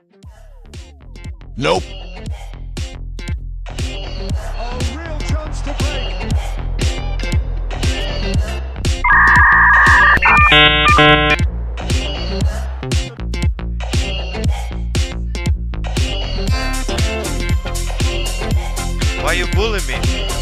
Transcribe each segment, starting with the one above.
Nope. A real chance to break. Why you bullying me?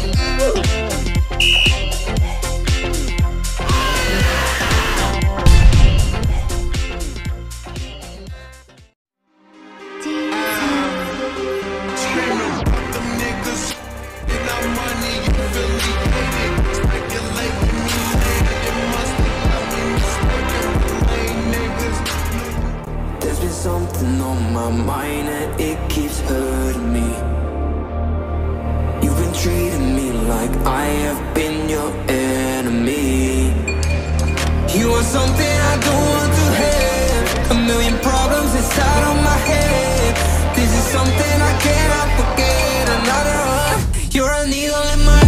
There's been something on my mind and it keeps hurting me. You've been treating me like I have been your enemy. You are something I don't want to have. A million problems inside of my head. This is something I cannot forget. Another one, you're a needle in my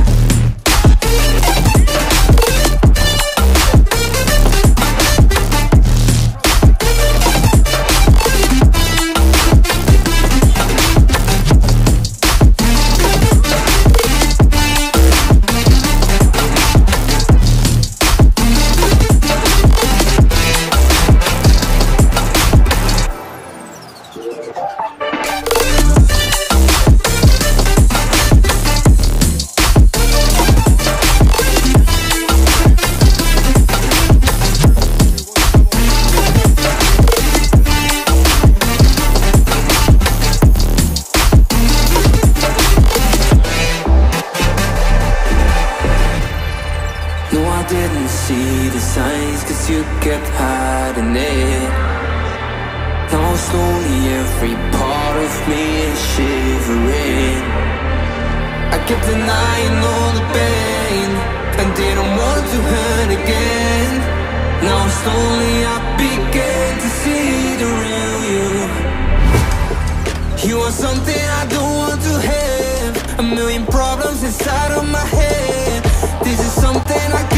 didn't see the signs, cause you kept hiding it. Now slowly every part of me is shivering. I kept denying all the pain and didn't want to hurt again. Now slowly I began to see the real you. You are something I don't want to have. A million problems inside of my head. This is something I can't